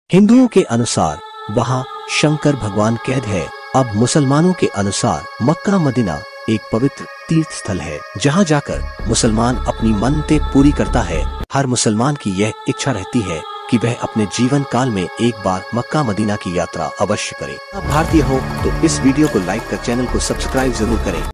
हिंदुओं के अनुसार वहाँ शंकर भगवान कैद है। अब मुसलमानों के अनुसार मक्का मदीना एक पवित्र तीर्थ स्थल है, जहाँ जाकर मुसलमान अपनी मन्नतें पूरी करता है। हर मुसलमान की यह इच्छा रहती है कि वह अपने जीवन काल में एक बार मक्का मदीना की यात्रा अवश्य करे। आप भारतीय हो तो इस वीडियो को लाइक कर चैनल को सब्सक्राइब जरूर करें।